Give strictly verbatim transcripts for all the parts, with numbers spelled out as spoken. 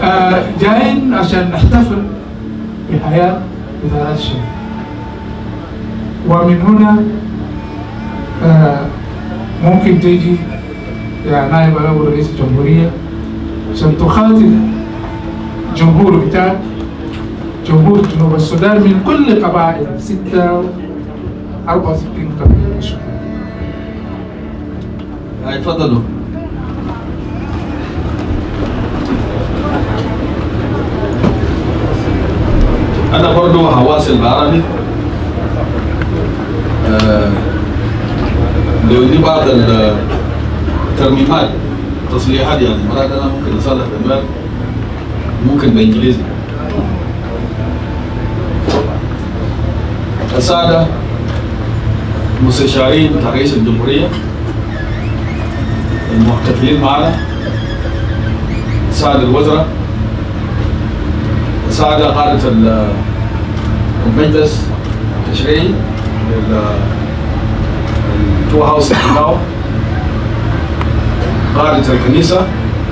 آه جايين عشان نحتفل بحياة إدارات الشركة، ومن هنا آه ممكن تيجي يا نائب الأول رئيس الجمهورية عشان تخاطب جمهور بتاعك، جمهور جنوب السودان من كل قبائل ستة أربعة وستين قبيلة. هاي تفضلوا. أنا برضو هواصل بعربي. آه لو دي بعض الترميمات تصليحات، يعني مرات أنا ممكن أصلح بالمال ممكن بالإنجليزي. السادة مستشارين بتاع رئيس الجمهورية المحتفلين معنا، السادة الوزراء، السادة قادة المجلس التشريعي التو هاوس بتاعه، قادة الكنيسة،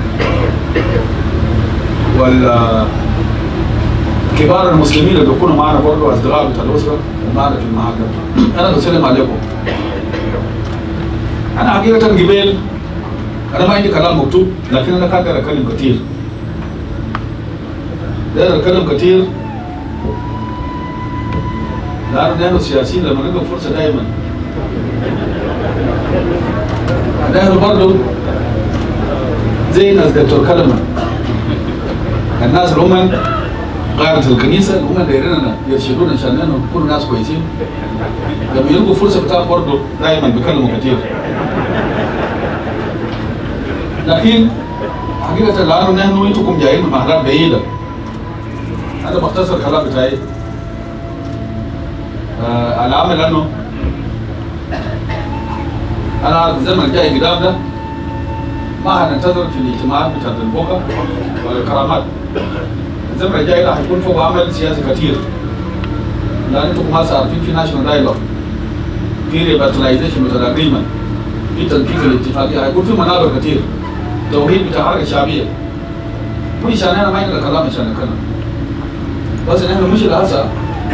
والكبار المسلمين اللي بيكونوا معنا برضه أصدقاء بتاع الأسرة معنا في المحاكم. أنا بسلم عليكم. أنا حقيقة قبل أنا ما عندي كلام مكتوب، لكن أنا قادر أتكلم كثير. قادر أتكلم كثير لأنه نحن السياسيين لما نلقى فرصة دائما نحن برضه زي ناس دكتور كلمة، الناس اللي هم قادة الكنيسة اللي هم دايريننا يرشدونا عشان نحن نكون ناس كويسين، لما يلقوا فرصة بتاع برضه دائما بيكلموا كثير. لكن حقيقة لأنه نحن انتم جايين من محلات بعيدة، أنا بختصر الكلام بتاعي. آه العمل أنه أنا عارف الزمن الجاي قدام ده ما هننتظر في الاجتماعات بتاعت البوكا ولا الكرامات. الزمن الجاي راح يكون فوق عمل سياسي كثير، لأن انتم ما عارفين في ناشونال دايلوج، في ريبرتلايزيشن بتاع الاجريمنت، في تنفيذ الاتفاقية، هيكون في منابر كثير، توحيد بتاع الحركة الشعبية. مش عشان أنا ما عندنا كلام عشان نتكلم، بس نحن مش هسه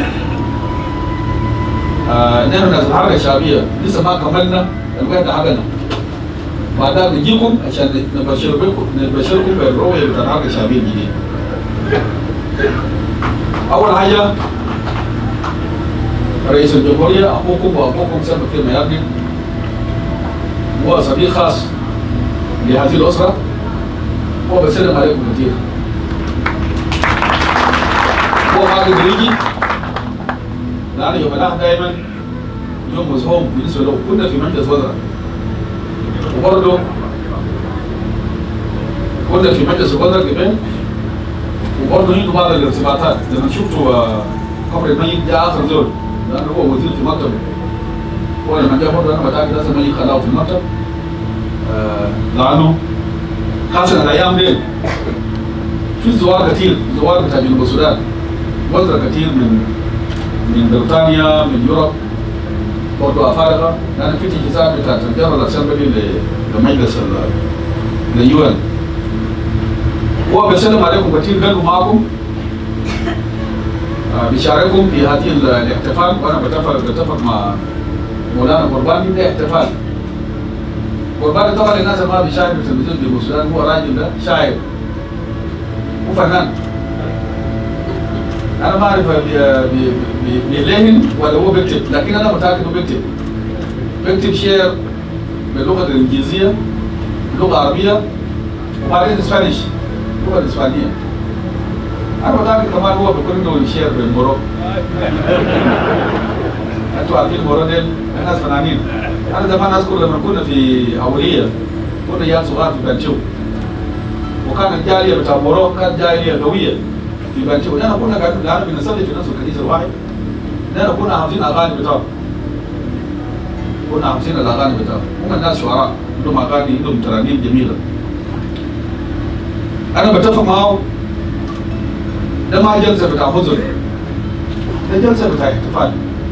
آه نحن ناس الحركة الشعبية لسه ما كملنا الوحدة حقنا. بعدها بنجيكم عشان نبشركم نبشركم بالرؤية بتاع الحركة الشعبية الجديدة. أول حاجة رئيس الجمهورية أخوكم وأخوكم سبب كثير ما يبني، هو صديق خاص لهذه الأسرة، هو بسلم عليكم كثير. هو ما قدر يجي لأن يوم الأحد دائما يوم مزحوم بالنسبة له، كنا في مجلس وزراء وبرضه كنا في مجلس الوزراء قبل، وبرضه يجوا بعض الارتباطات. لما شفتوا قبر الميت جاء آخر زول لأنه هو وزير في مكتبه، هو لما جاء برضه أنا بتأكد لازم الميت خلاه في المكتب، آه لأنه خاصة الأيام دي في زوار كثير، زوار بتاع جنوب السودان، وزراء كثير من من بريطانيا، من يوروب، برضه أفارقة، لأن في تجهيزات بتاعت الجنرال أسمبلي لمجلس اليو إن. هو بيسلم عليكم كثير، قالوا معكم آه بيشارككم في هذه الاحتفال، وأنا بتفق بتفق مع مولانا قرباني ده احتفال. قرباني طبعا الناس ما بيشاهدوا التلفزيون جنوب السودان، هو راجل ده شاعر وفنان. أنا ما أعرف بيلهن ولا هو بيكتب، لكن أنا متأكد إنه بيكتب. بيكتب شعر باللغة الإنجليزية، باللغة العربية، وبعدين إسبانيش، اللغة الإسبانية. أنا متأكد كمان هو بيكون عنده شعر بالمورو. أنتوا عارفين المورو ديل ناس فنانين. أنا زمان أذكر لما كنا في أولية، كنا عيال صغار في بنشو، وكان الجالية بتاع مورو كانت جالية قوية في بنشو. نحن كنا قاعدين نحن بنصلي في نفس الكنيسة الواحد، نحن كنا حافظين أغاني بتاعه، كنا حافظين الأغاني بتاعه. هم الناس شعراء عندهم أغاني، عندهم ترانيم جميلة. أنا بتفق معه، ده ما جلسة بتاع حزن، ده جلسة بتاع احتفال.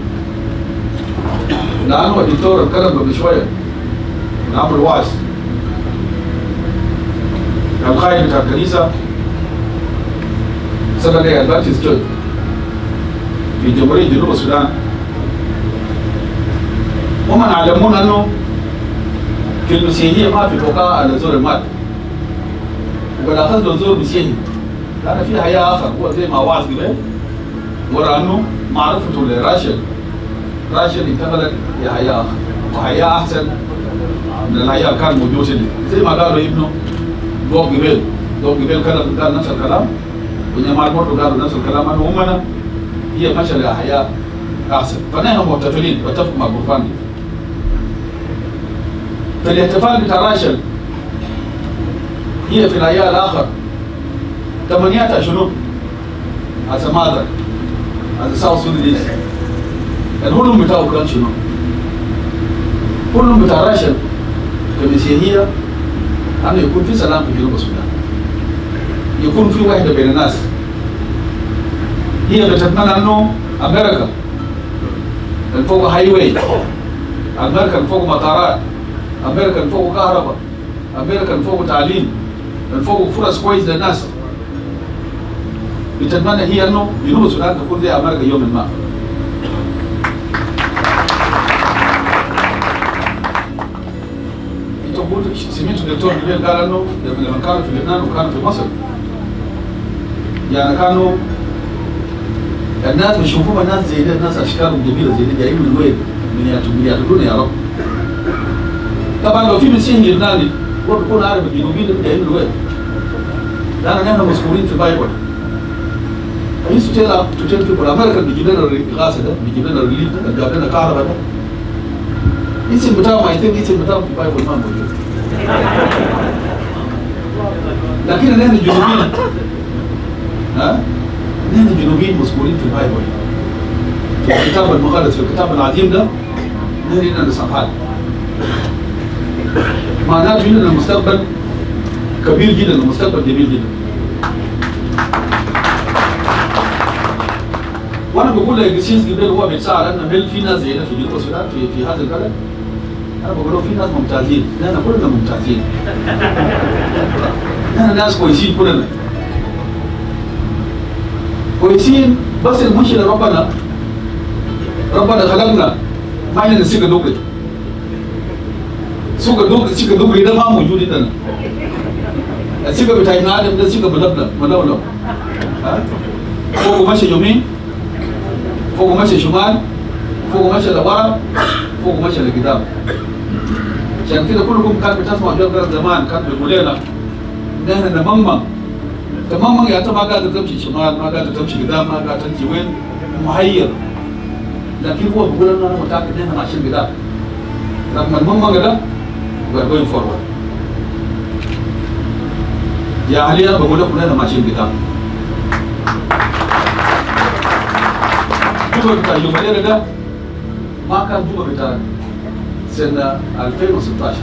لأنه الدكتور اتكلم قبل شوية نعمل وعظ، القائد بتاع الكنيسة سبب الأدفانتج جود في جمهورية جنوب السودان ومن يعلمون أنه في المسيحية ما في بقاء على زور المال ولا أخذ له زور مسيحي لأن في حياة آخر هو زي ما وعظ قبل ورا أنه معرفته لراشل راشل انتقلت إلى حياة آخر وحياة أحسن من الحياة اللي كان موجود لي زي ما قالوا ابنه دوق قبل دوق قبل كان قال نفس الكلام ونعمار برضه قالوا نفس الكلام أنه أمنا هي مشى لحياة أحسن فنحن محتفلين بتفق مع برفاني فالاحتفال بتاع راشل هي في الحياة الآخر تمنياتها شنو؟ as a mother as a South Sudanese الهلم بتاعه كان شنو؟ الهلم بتاع راشل كمسيحية أنه يكون في سلام في جنوب السودان يكون في وحدة بين الناس هي بتتمنى أنه أمريكا فوق هاي واي أمريكا فوق مطارات أمريكا فوق كهرباء أمريكا فوق تعليم فوق فرص كويس للناس بتتمنى هي أنه جنوب السودان تكون زي أمريكا يوم ما أنت قلت سمعت الدكتور جبيل قال أنه لما كانوا في لبنان وكانوا في مصر يعني كانوا الناس بيشوفوا الناس زي ده الناس أشكالهم جميلة زي ده جايين من وين؟ من يعتقدون يا رب طبعا لو في مسيحي لبناني هو بيكون عارف الجنوبيين اللي جايين من وين لأن نحن مذكورين في بايبل I used to tell to tell people America بيجيب لنا الغاز ده بيجيب لنا الريليف ده جاب لنا كهرباء ده اسم بتاعهم I think اسم بتاعهم في بايبل ما موجود لكن نحن الجنوبيين ها نحن الجنوبيين مذكورين في البايبل في الكتاب المقدس في الكتاب العظيم ده نحن لنا صفحات معناته لنا المستقبل كبير جدا المستقبل جميل جدا وانا بقول لك السيس قبل هو بيتساءل انه هل في ناس زينا في جنوب السودان في في هذا البلد؟ انا بقول له في ناس ممتازين، نحن كلنا ممتازين. نحن ناس كويسين كلنا. كويسين بس المشكله ربنا ربنا خلقنا ما عندنا سكه دغري. سكه دغري سكه دغري ده ما موجود عندنا. السكه بتاعتنا ادم ده سكه ملبلب ملولب. ها؟ فوق ماشي يومين فوق ماشي شمال فوق ماشي لورا فوق ماشي لقدام عشان كده كلكم كان بتسمعوا جواب زمان كان بيقول لنا نحن نممم تماما يا ما قاعد تمشي شمال ما قاعد تمشي قدام ما قاعد تمشي وين محير لكن هو بيقول لنا انا متاكد ان احنا ماشيين قدام رغم الممم ده we're going forward يا علي انا بقول لكم احنا ماشيين قدام جوبا بتاع يوم الليلة ده ما كان جوبا بتاع سنة ألفين وستاشر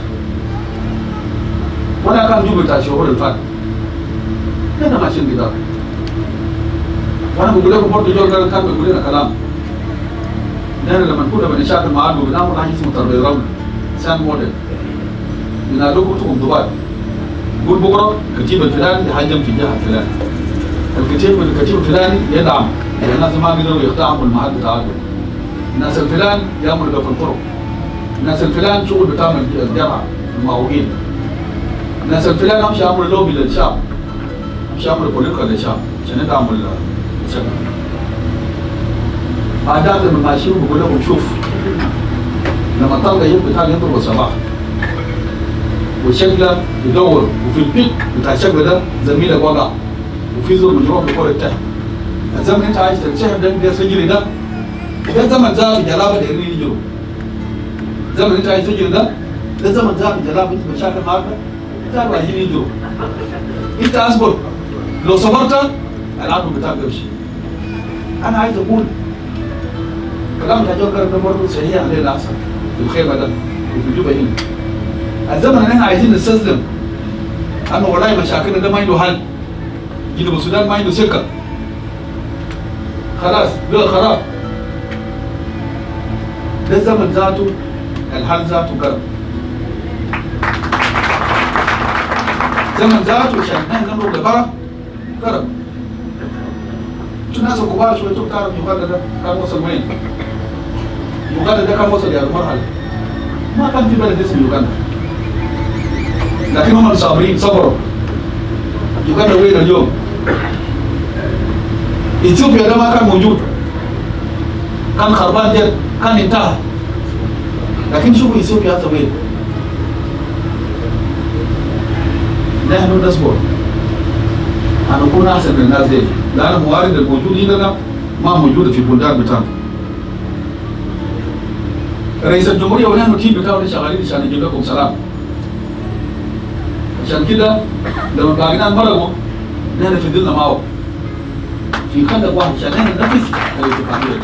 ولا كان جوبا بتاع الشهور اللي فات احنا ماشيين قدام وانا بقول لكم برضه جوبا كان بيقول لنا كلام نحن لما كنا بنشاكل معاه بنعمل حاجة اسمه تربية رمل سان موديل بنادوكم تقوم دبي قول بكره كتيب الفلاني يحجم في الجهة الفلاني الكتيب الكتيب الفلاني يدعم الناس ما قدروا يقتحموا المحل بتاعهم الناس الفلان يعملوا ده في الطرق الناس الفلان شغل بتعمل الجامعة المعوقين الناس الفلان امشي يعملوا لوبي للشعب امشي يعملوا بوليتيكا للشعب عشان يدعموا الشعب بعد ذلك لما ماشيين بقول لكم شوف لما تلقى يوم بتاع يضرب الصباح والشكل يدور وفي البيت بتاع الشكل ده زميلك وقع وفي زول مجروح بكور التحت الزمن انت عايز تكتشف ده ده سجل ده ده زمن ذا بجلابه ده يريد يجرو زمن انت عايز تسجل ده ده زمن ذا بجلابه انت مشاكل معك ده عايزين يجرو انت اصبر لو صبرت العدو بتاعك يمشي انا عايز اقول كلام بتاع جوكر ده برضه صحيح عليه الاحسن في الخيمه ده وفي جوبا هنا الزمن اللي احنا عايزين نستسلم انا والله مشاكلنا ده ما عنده حل جنوب السودان ما عنده سكه خلاص ده خراب ده الزمن ذاته الحل ذاته قرب زمن ذاته عشان احنا نمرق لبرا قرب شو الناس الكبار شويه تعرف يوغندا ده كان وصل وين؟ يوغندا ده كان وصل الى مرحله ما كان في بلد اسمه يوغندا، لكن هم الصابرين صبروا. يوغندا وين اليوم؟ اثيوبيا ده ما كان موجود، كان خربان جد، كان انتهى. لكن شوفوا اثيوبيا هسه وين؟ نحن نصبر أن نكون أحسن من الناس دي، لأن الموارد الموجودة لنا ما موجودة في البلدان بتاعنا. رئيس الجمهورية ونحن تيم بتاعنا شغالين عشان نجيب لكم سلام. عشان كده لما باقينا نمرقوا نحن في ظلنا معه في خندق واحد عشان نحن ننفذ الاتفاقية.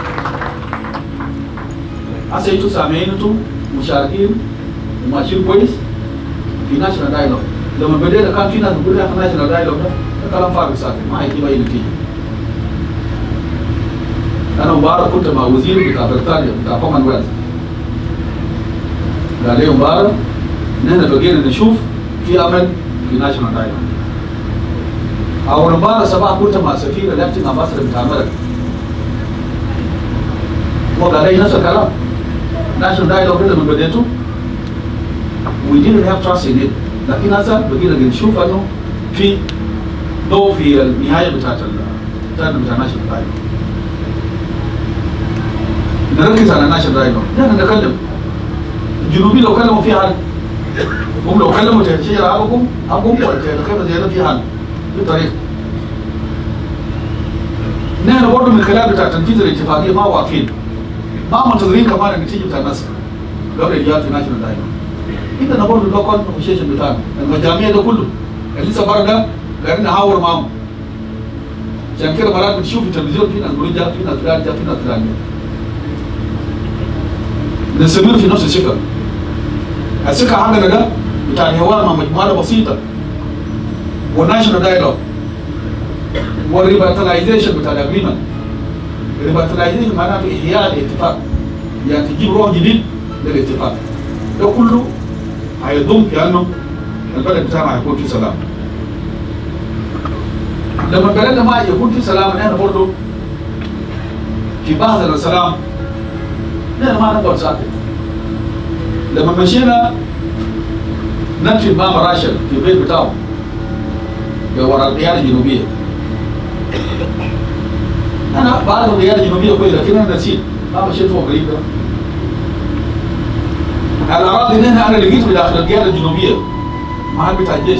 هسه انتوا سامعين انتوا مشاركين وماشيين كويس في ناشونال دايلوج. لما بدينا كان في ناس بيقولوا يا اخي ناشونال دايلوج ده كلام فارغ ساكت ما هيجيب اي نتيجه. انا مبارك كنت مع وزير بتاع بريطانيا بتاع كومنولث، قال لي مبارك نحن بقينا نشوف في امل في ناشونال دايلوج. او مبارك صباح كنت مع سفير الاكتنج امباسدور بتاع امريكا، هو قال لي نفس الكلام. ناشونال دايلوج ده لما بديته we didn't have trust in it، لكن هسه بقينا نشوف انه في ضوء في النهايه بتاعت بتاعت بتاع ناشونال دايلوج. نركز على ناشونال دايلوج، نحن نتكلم. الجنوبي لو كلموا في حل، هم لو كلموا تحت شجره ابوكم ابوكم ولا تحت خيمه زي ده في حل بطريقه. نحن برضه من خلال بتاع تنفيذ الاتفاقيه ما واقفين، ما منتظرين كمان النتيجه بتاع الناس قبل الجهاد في ناشونال دايلوج. إذا نقول اللوكال نيغوشيشن بتاعنا المجاميع ده كله اللي لسه بره ده قاعدين نحاور معاهم. عشان كده مرات بتشوف في التلفزيون في ناس بيقولوا جا في ناس فلان جا في ناس فلان جا. نستمر في نفس السكه. السكه حقنا ده بتاع الحوار مع مجموعه بسيطه والناشونال دايلوج والريفيتاليزيشن بتاع الاجريمنت. الريفيتاليزيشن معناته احياء الاتفاق، يعني تجيب روح جديد للاتفاق. ده كله هيضم كأنه البلد بتاعنا هيكون في سلام. لما بلدنا ما يكون في سلام احنا برضه في بحث عن السلام احنا ما نقدر ساكت. لما مشينا نمشي مع راشل في البيت بتاعه ورا القيادة الجنوبية. أنا بعرف القيادة الجنوبية كويس لكن أنا نسيت ما مشيت فوق قريب ده. الأراضي اللي أنا لقيته بداخل القيادة الجنوبية محل بتاع الجيش.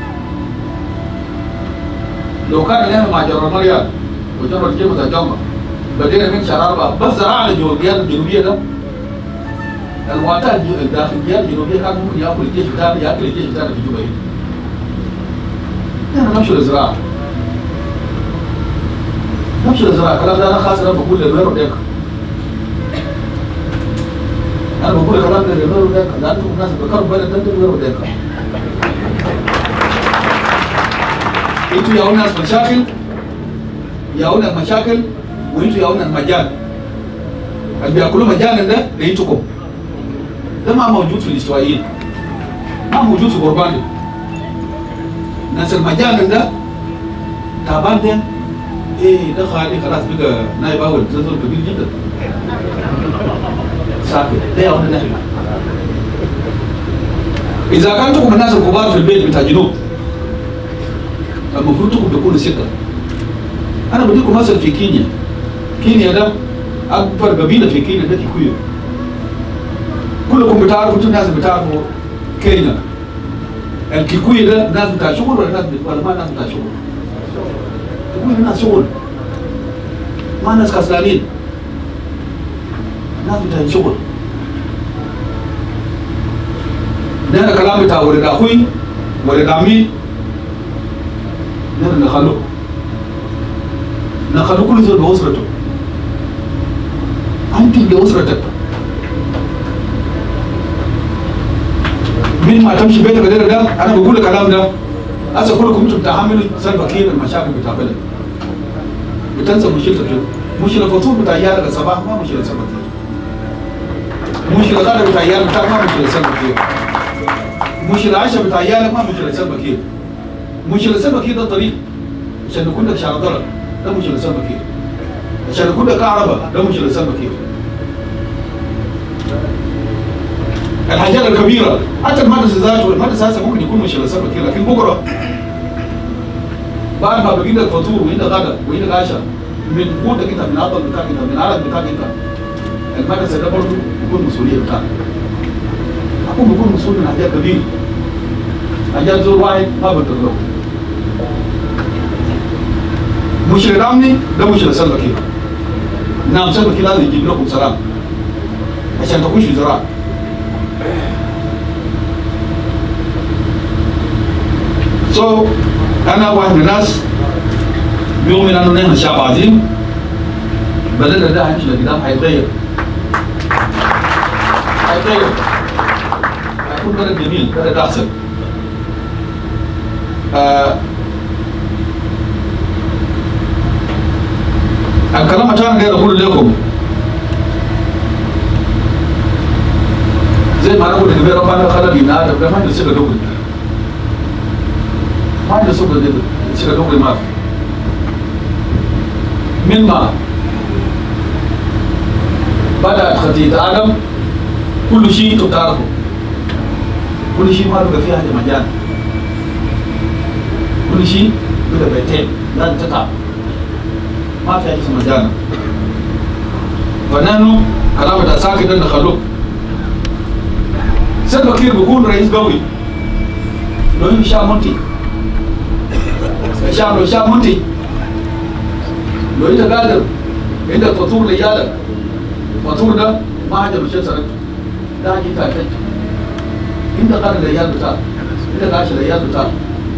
لو كان هنا مع جنرال مريال وجنرال جيمس الجمع بدينا من شهر أربعة بس زرعنا جوا القيادة الجنوبية ده. الوقتها داخل القيادة الجنوبية كان ممكن ياكل الجيش بتاعنا ياكل الجيش بتاعنا في جوبا هنا. نحن نمشي للزراعة. نمشي للزراعة، الكلام ده أنا خاص أنا بقول للميرو ديك. أنا بقول الكلام ده للميرو ديك لأنكم الناس بكروا بلد ده للميرو ديك. انتوا يا ناس مشاكل يا ناس مشاكل وانتوا يا ناس مجال اللي بياكلوا مجال ده لقيتكم ده ما موجود في الاستوائيين، ما موجود في قربان. ناس المجال ده تعبان ده ايه ده خالي خلاص بقى نايب اول تنزل كبير جدا ساكت ده يا ولد نحن. اذا كنتم الناس الكبار في البيت بتاع جنوب المفروض انكم تكونوا ستة. أنا بديكم مثل في كينيا. كينيا ده أكبر قبيلة في كينيا ده كيكويو. كلكم بتعرفوا انتم ناس بتعرفوا كينيا. الكيكويو ده ناس بتاع شغل ولا ناس ولا ما ناس بتاع شغل؟ الكيكويو ناس شغل. ما ناس كسلانين. ناس بتاع شغل. ده كلام بتاع ولد أخوي ولد عمي نحن نخلوه نخلوه كل زول بأسرته. أنت بأسرتك من ما تمشي بيتك غير ده. أنا بقول الكلام ده هسه كلكم أنتم بتحملوا سلب كثير المشاكل بتاع بلد. بتنسى مشكلتك شو؟ مشكلة الفطور بتاع عيالك الصباح ما مشكلة سلب كثير. مشكلة الغداء بتاع عيالك ما مشكلة سلب كثير. مشكلة العشاء بتاع عيالك ما مشكلة سلب كثير. مشكلة سلب كثير ده الطريق عشان نكون لك شعر ضرر. ده مشكلة سلفا كير عشان يكون كهرباء ده مشكلة سلفا كير الحاجات الكبيرة حتى المدرسة ذاته المدرسة هسه ممكن يكون مشكلة سلفا كير لكن بكرة بعد ما بقيت الفطور وإنت غدا وإنت عشاء من قوتك أنت من عضل بتاعك أنت من عرق بتاعك أنت المدرسة ده برضه بيكون مسؤولية بتاعك أكون بيكون مسؤول من حاجات كبيرة حاجات زور واحد ما بتقدر مشكلة أمني ده مشكلة سلفا كير نعم سلفا كير لازم يجيب لكم سلام عشان تخش في زراعة so أنا واحد من الناس بيؤمن أنه نحن شعب عظيم بلدنا ده هيمشي لقدام هيتغير هيتغير هيكون بلد جميل بلد أحسن آه الكلام اللي أنا أقول لكم زي ما أنا أقول إن ربنا خلق ابن آدم ده ما عنده سيرة دغري ما عنده سيرة دغري ما في من ما بدأت خطيئة آدم كل شيء تعرفه كل شيء ما بقى فيها حاجة مجال كل شيء بقى بيتين لازم تتعب ما في حاجة مجال فنحن كلام ده ساكت ده نخلوه سلفا كير بيكون رئيس قوي لو انت شعب منتي الشعب لو شعب منتي لو انت قادر عندك فطور ليالك الفطور ده ما حاجه مش سرقته ده حاجه تاكل انت قادر ليال بتاعك انت عايش ليال بتاعك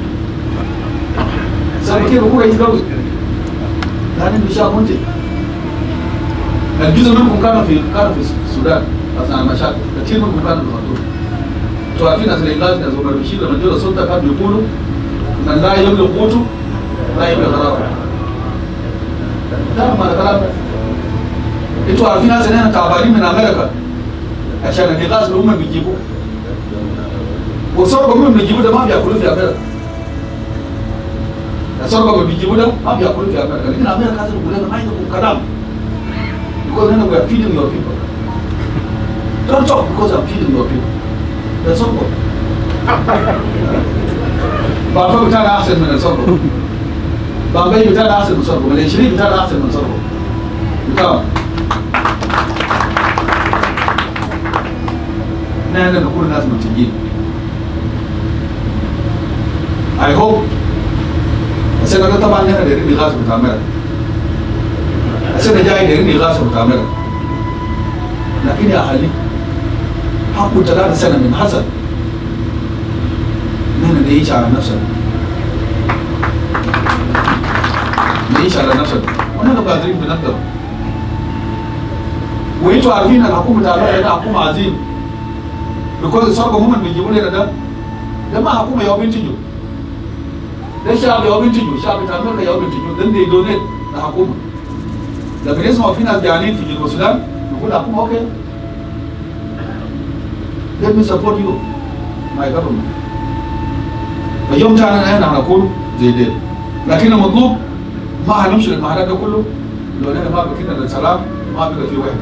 سلفا كير بيكون رئيس قوي لان انت شعب منتي الجزء منكم كان في كان في السودان اثناء المشاكل كثير منكم كانوا في الخرطوم تعرفين أصل الإنجاز ناس عمر بشير لما جوا السلطة كانوا يقولوا من لا يملك قوته لا يملك غرامه. ده ما الكلام ده. أنتوا عارفين أصل إحنا تعبانين من أمريكا عشان الإنجاز اللي هم بيجيبوه. والسرقة هم بيجيبوه ده ما بيأكلوا في أمريكا. السرقة اللي بيجيبوه ده ما بيأكلوا في أمريكا، لكن أمريكا هذا بيقول لنا ما عندكم كلام. Because then we are feeding your people. Don't talk because I'm feeding your people. That's all. بابا بتاعنا أحسن من الصرف. بابا بتاعنا أحسن من الصرف. والعشرين بتاعنا أحسن من الصرف. بتاع. نحن نكون ناس منتجين. I hope. السنة طبعا نحن دايرين نغاز متعمرة. السنة جاي دايرين نغاز متعمرة. لكن يا أهلي حقوا ثلاث سنة من حسن. نحن نعيش على نفسنا. نعيش على نفسنا. ونحن قادرين بنقدر. وانتوا عارفين الحكومة تعمل ده حكومة عظيم. because الصرف هم اللي بيجيبوا لنا ده. ده ما حكومة يوم ينتجوا. ده شعب يوم ينتجوا، شعب تعمل يوم ينتجوا. ده اللي يدونيت الحكومة. لكن يسمعوا في ناس جعانين في جنوب السودان يقول الحكومة أوكي. Let me support you, my government. اليوم تاعنا احنا هنكون زي ديل، لكن المطلوب ما هنمشي للمهرجان ده كله لو احنا ما بكينا للسلام ما بقى في وحده.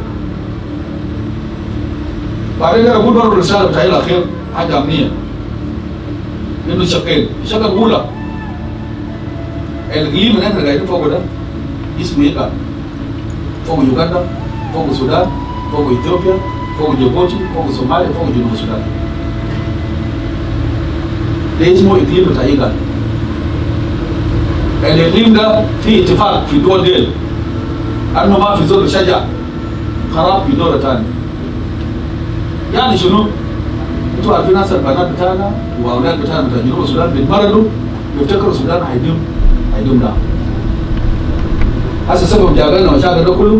بعدين انا بقول برضه الرساله بتاعي الاخير حاجه امنيه. انه شقين، الشقه الاولى الاقليم اللي احنا قاعدين فوقه ده اسمه ايه؟ فوق يوغندا، فوق السودان، فوق اثيوبيا، فوق جيبوتي، فوق الصومال، فوق جنوب السودان. ده اسمه اقليم بتاع إيجاد. الاقليم ده فيه اتفاق في الدول ديل انه ما في زول شجع خراب في دوله ثانيه. يعني شنو؟ انتوا عارفين ناس البنات بتاعنا واولاد بتاعنا بتاع جنوب السودان بيتمردوا بيفتكروا السودان هيدوم هيدوم ده. هسه سبب جابلنا المشاكل ده كله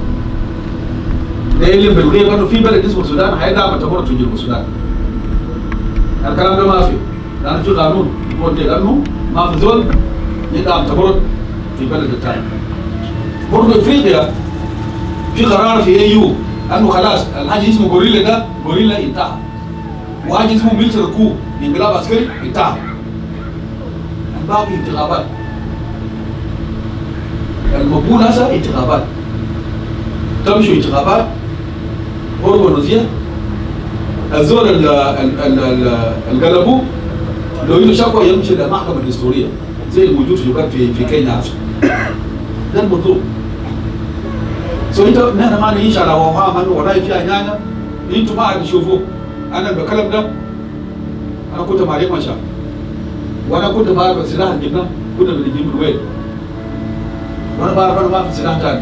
ده اللي بالغيب انه في بلد اسمه السودان هيدعم التمرد في جنوب السودان. الكلام ده ما في، لأن في قانون يقول لأنه ما في زول يدعم تمرد في بلد الثاني. برضه افريقيا في قرار في اي يو انه خلاص الحاجه اسمه غوريلا ده غوريلا انتهى. وحاجه اسمه ميلتري كو انقلاب عسكري انتهى. باقي انتخابات. المقبول هسه انتخابات تمشوا انتخابات هو ونزيه الزول اللي قلبوه لو له شكوى يمشي للمحكمة الدستورية زي الموجود في في في كينيا ده المطلوب. سو انت نحن ما نعيش على وهام ولا فيها نانا انتوا ما عاد تشوفوا انا بكلم ده انا كنت مع ريك مشا وانا كنت بعرف السلاح اللي جبناه كنا بنجيب من وين وانا بعرف انا ما في سلاح ثاني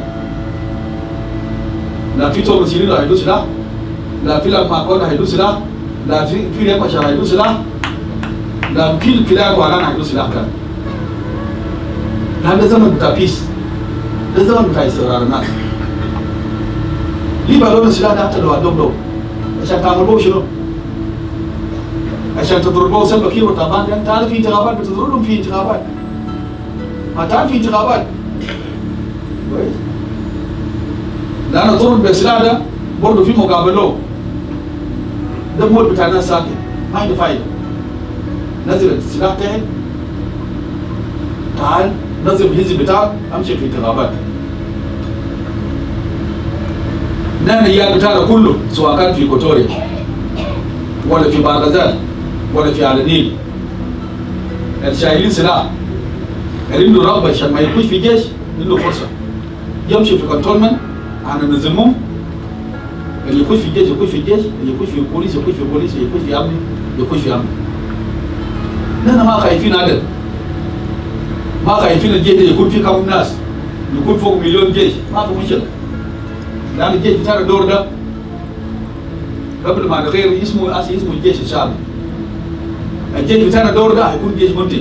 لا في توم سيرين هيدوس سلاح لا في لما كون هيدوس سلاح لا في في ريك مشا هيدوس سلاح لا كل كلاب ولا هيدوس سلاح ثاني. هذا زمن بتاع بيس ده زمن بتاع استقرار الناس. ليه بقولوا السلاح ده حتى لو عندهم لو عشان تعملوا شنو؟ عشان تضربوا سبب كيلو طبعا ده تعرف في انتخابات بتضربهم في انتخابات ما تعرف في انتخابات كويس؟ لأن الضرب بالسلاح ده برضه في مقابله ده مول بتاع الناس ساكت ما عنده فايدة. نزل السلاح تحت تعال نزل الحزب بتاعك امشي في انتخابات. نحن اياه بتاعنا كله سواء كان في كوتوريا ولا في بارغزال ولا في على النيل الشايلين سلاح اللي عنده رغبه عشان ما يخش في جيش عنده فرصه يمشي في كنترولمنت احنا نلزمهم. اللي يخش في الجيش يخش في الجيش، اللي يخش في البوليس يخش في البوليس، اللي يخش في امن يخش في امن. نحن ما خايفين عدد، ما خايفين الجيش ده يكون فيه كم ناس، يكون فوق مليون جيش ما في مشكله. لأن الجيش بتاع الدور ده قبل ما نغير اسمه أصلي اسمه الجيش الشعبي. الجيش بتاع الدور ده هيكون جيش منتج.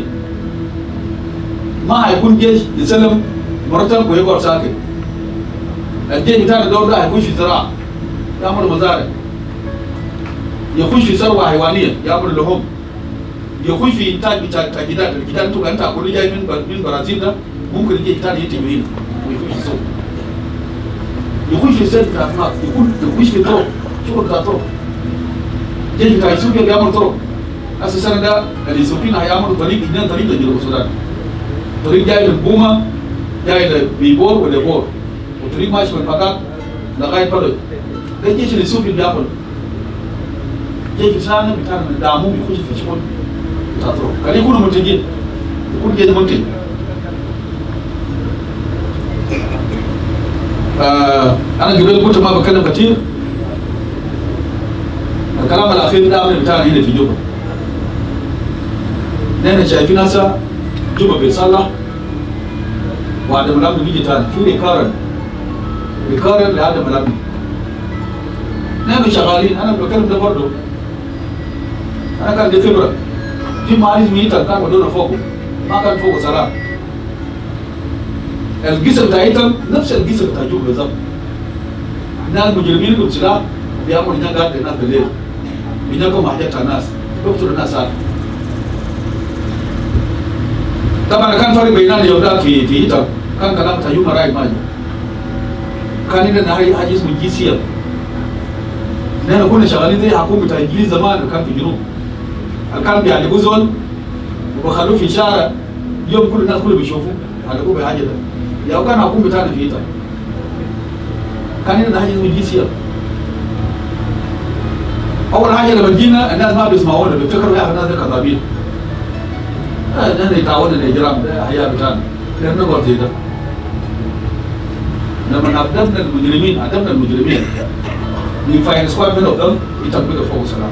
ما هيكون جيش يسلم مرتب ويقعد ساكت. الجيش بتاع الدور ده هيكون في زراعة يعمل مزارع. يخش في ثروة حيوانية يعمل لحوم. يخش في إنتاج بتاع تجديدات، الجدال أنتوا أنت كل جاي من من برازيل ده ممكن الجيش بتاعنا ينتج من هنا ويخش السوق. يخش في سير بتاع الناس، يكون يخش في طرق، شغل بتاع طرق. الجيش بتاع اثيوبيا بيعمل طرق. هسه السنة ده الإثيوبيين هيعملوا طريق اثنين طريق لجنوب السودان. طريق جاي من بوما جاي لبيبور ولبور، وطريق ماشي من بقاق لغاية بلد. ده الجيش الإثيوبي بيعمل. الجيش بتاعنا بتاعنا بندعموه يخش في شغل بتاع طرق. خليه يكونوا منتجين، يكون جيش منتج. آه أنا قبل قلت ما بتكلم كثير. الكلام الأخير ده عمل بتاعنا هنا في جوبا. نحن شايفين هسه جوبا بيتصلح وعدم الأمن بيجي تاني في ريكارن ريكارن لعدم الأمن. نحن شغالين. أنا بتكلم ده برضه أنا كان دي خبرة في معالج ميتة كان ودونا فوقه ما كان فوقه سلام. القصة بتاعتهم نفس القصة بتاع جوبا بالظبط. احنا المجرمين اللي بسلاح بيعملوا هناك قاعد الناس بالليل بيناقوا حاجات الناس بيقتلوا الناس هذه. طبعا كان فرق بيننا اليوم ده في في إيطاليا كان كلام بتاع يوم راي ماجي. كان لنا حاجة حاجة اسمه جي سي ال. نحن كنا شغالين زي حكومة بتاع الإنجليز زمان اللي كان في الجنوب. اللي كان بيعلقوا زول وبخلوه في الشارع اليوم كل الناس كله بيشوفوه علقوه بحاجة ده. يا كان حكومة بتاعنا في إيطاليا. كان لنا حاجة اسمه جي سي ال. أول حاجة لما جينا الناس ما بيسمعونا بيفتكروا يا أخي الناس دي كذابين. نحن يتعاونوا الإجرام ده حياة بتاعنا. لأن نقعد زي ده. لما أدبنا المجرمين أدبنا المجرمين نفاين سكواد منهم ده يتبقى فوق سلام.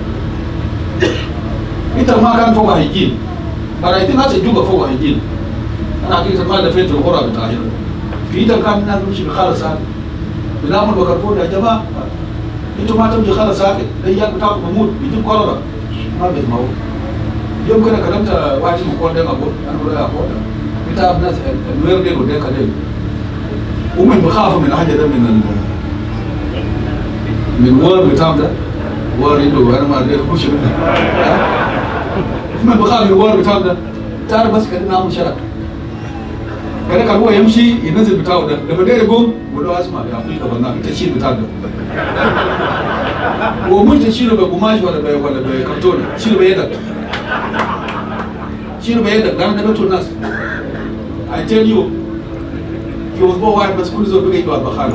إنت ما كان فوق هيجين. برايتي ناس يجوا فوق هيجين. أنا حقيقة ما دفعت الغرة بتاعنا. في إذا كان الناس بيمشي بخالص هذا. بنعمل بكرفون يا جماعة. انتوا ما تمشي خلاص ساكت، الايام بتاعكم بموت بيجيب كوليرا ما بيسمعوا. يوم كده كلمت واحد اسمه كول دينغ اقول انا بقول له يا اخويا بتاع الناس الوير ديل ودينغ ديل ومن بخافوا من الحاجه ده من من وور بتاعهم ده وور عنده انا ما ادري اخش من بخاف من الوور بتاعهم ده. تعرف بس كده نعمل شركه كده كان هو يمشي ينزل بتاعه ده لما داير يقوم بقول له اسمع يا اخوي طب انت تشيل بتاعك ده ومش تشيله بقماش ولا ب ولا بكرتون شيله بيدك شيله بيدك لان ده بيقتل الناس. I tell you في اسبوع واحد بس كل زول بقى يقعد بخانه.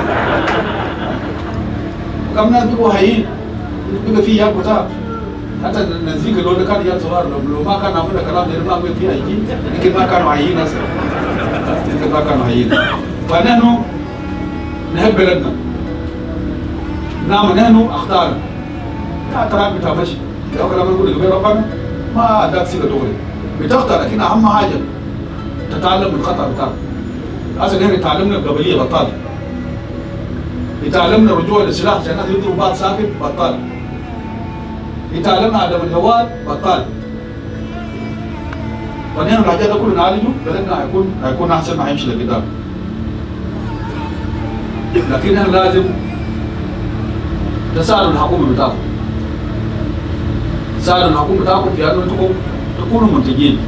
كم ناس بقوا هايين بقى في ياك بتاع حتى نزيك لو كان يا صغار لو ما كان عمل كلام ده ما في هايين يمكن ما كانوا هايين اصلا يمكن ما كانوا هايين. فنحن نحب بلدنا نعم نحن اختارنا لا ترى بتاع ماشي لو كلام نقول قبل ربنا ما اداك سيره دغري بتختار لكن اهم حاجه تتعلم من الخطا بتاعك. اصلا هنا تعلمنا القبليه بطال يتعلمنا الرجوع للسلاح عشان الناس يضربوا بعض ساكت بطال يتعلمنا عدم الجوال بطال. ونحن الحاجات ده كله نعالجه بلدنا هيكون هيكون احسن ما هيمشي لقدام. لكن احنا لازم تساعدوا الحكومه بتاعكم ساعدوا الحكومه بتاعكم في انه انتم تكونوا منتجين.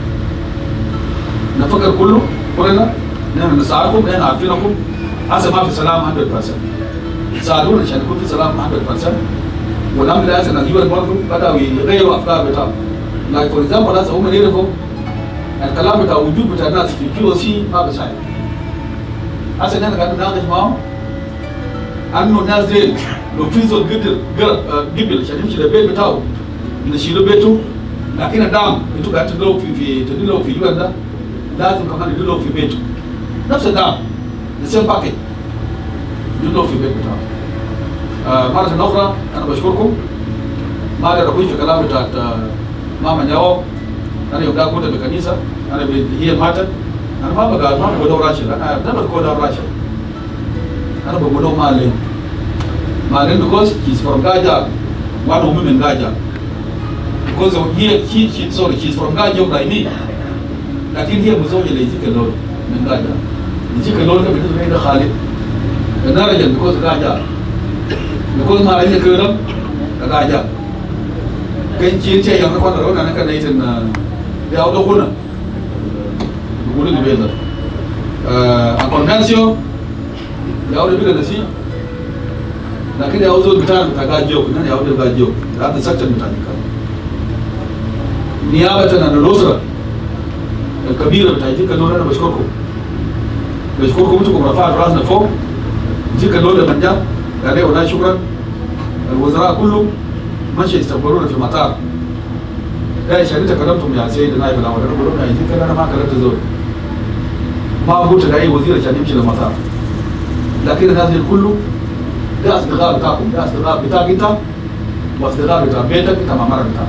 نفكر كله كلنا نحن نساعدكم نحن عارفينكم هسه ما في سلام مية بالمية. ساعدونا عشان يكون في سلام مية بالمية. والامر لازم اليوم برضه بداوا يغيروا افكار بتاعهم. لايك فور اكزامبل هسه هم يعرفوا الكلام بتاع وجود بتاع الناس في كيو سي ما بيساعد. هسه نحن قاعدين نناقش معهم انه الناس دي لو في زول قدر قبل عشان يمشي للبيت بتاعه نشيلوا بيته لكن الدعم انتوا قاعدين تدلوا في في تدلوا في اليوم ده لازم كمان يدلوا في بيته نفس الدعم نسيم باكيت يدلوا في البيت بتاعه. آه مرة أخرى أنا بشكركم ما أقدر أقول في كلام بتاعت ماما نياهوك. أنا يوم ده كنت بالكنيسة أنا هي ماتت أنا ما بقى ما بقول راشد أنا never بقول راشد أنا بقول مالين مالين because he's from Gaja one woman in Gaja because here she she sorry she's from Gaja like me لكن هي مزوجة ليزيك اللول من Gaja يزيك اللول ده بالنسبة لي ده خالد أنا رجل because Gaja because ما رأينا كلام Gaja كان شيء شيء yang aku nak nak nak itu na dia auto guna guna di beza a convencio dia auto bila nasi لكن dia auto bitar bitar gajo kan dia auto gajo ada section bitar kan نيابة عن الأسرة الكبيرة بتاعتي كانوا أنا بشكركم بشكركم أنتم رفعت راسنا فوق دي كانوا من جاب يعني ولا شكرا الوزراء كلهم ماشي يستقبلونا في المطار. لا عشان انت كلمتم يا سيد نائب العام انا بقول لهم يمكن انا ما كلمت زول ما قلت لاي وزير عشان يمشي للمطار لكن الناس كله ده اصدقاء بتاعكم ده اصدقاء بتاعك انت واصدقاء بتاع بيتك انت مع مرة بتاعك.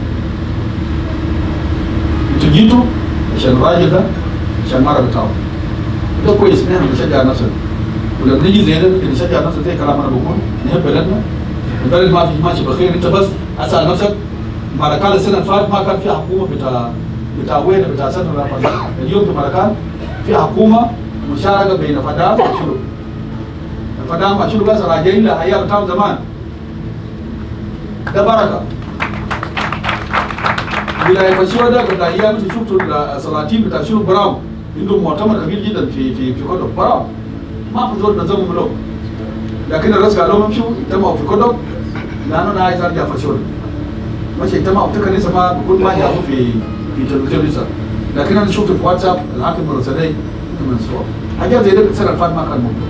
انتوا جيتوا عشان الراجل ده عشان مرة بتاعه ده كويس نحن نشجع نفسنا ولما نيجي زي ده نشجع نفسنا زي كلام انا بقول نحب بلدنا البلد ما في ماشي بخير انت بس اسال نفسك ماركان السنه اللي فاتت ما كان في حكومه بتاع بتاع وين بتاع سنه الرابطه اليوم في ماركان في حكومه مشاركه بين فدان وشلوك الفدان مع شلوك بس راجعين لايام بتاع زمان ده بركه ولايه فشوه ده قبل ايام انتوا شفتوا السلاطين بتاع شلوك براو عندهم مؤتمر كبير جدا في في في كتب براو ما في زول نظموا له لكن الرئيس قال لهم امشوا اجتمعوا في كتب لانه انا عايز ارجع فشول ماشي اجتمعوا في كنيسه ما بكل ما جابوا في في تلفزيون لسه لكن انا شفت في واتساب الحاكم مرسل لي من اسبوع حاجات زي دي السنه اللي فاتت ما كان موجود.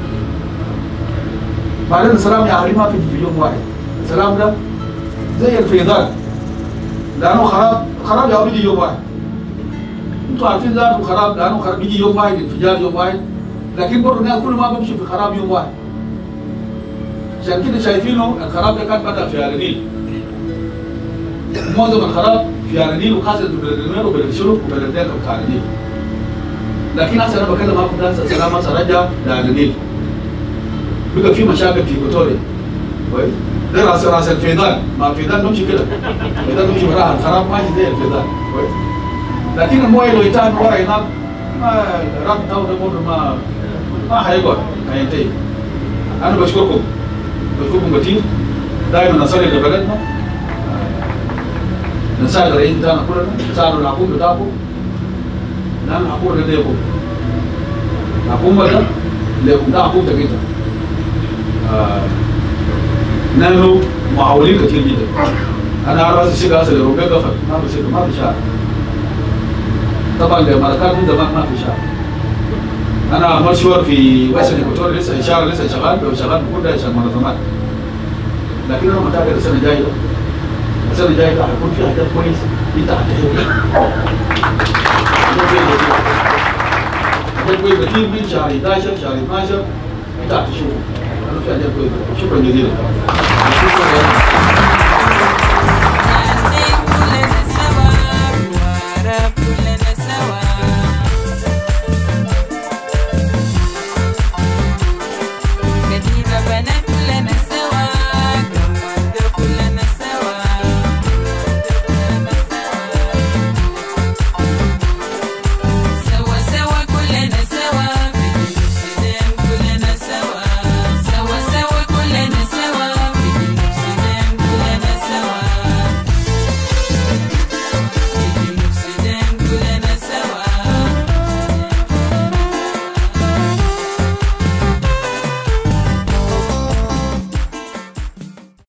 بعدين السلام يا اهلي ما في في يوم واحد السلام ده زي الفيضان لانه خراب خراب يا بيجي يوم واحد انتوا عارفين ذاته خراب لانه خراب بيجي يوم واحد انفجار يوم واحد لكن برضه الناس كل ما بمشي في خراب يوم واحد عشان كده شايفينه الخراب ده كان بدأ في النيل معظم الخراب في النيل وخاصة في بلد النمير وبلد الشلوك وبلد الدلتا بتاع النيل لكن هسه انا بكلم معكم ناس السلام هسه رجع للنيل بقى في مشاكل في كوتوريا كويس ده راس راس الفيضان ما الفيضان نمشي كده الفيضان نمشي وراها الخراب ماشي زي الفيضان كويس لكن المويه لو يتعب ورا هناك ما راب ده ما ما هيقعد هينتهي. انا بشكركم بشكركم كثير دائما نصلي لبلدنا نساعد الرئيس بتاعنا كلنا نساعد الحكومه بتاعكم لان الحكومه ده ليكم الحكومه ده ليكم ده حكومتك انت. آه نحن معاولين كثير جدا انا اعرف الشيء هذا الاوروبي قفل ما في شيء ما في شارع طبعا لما كان من زمان ما في شارع انا مشهور في ويسترن اكواتوريا لسه اشاره لسه شغال وشغال بكل ده عشان منظمات. لكن انا متابع السنه الجايه السنه الجايه هيكون في حاجات كويسه انت هتحبها. حاجات كويسه كتير من شهر احد عشر شهر اثناشر انت هتشوفه. انا في حاجات كويسه. شكرا جزيلا.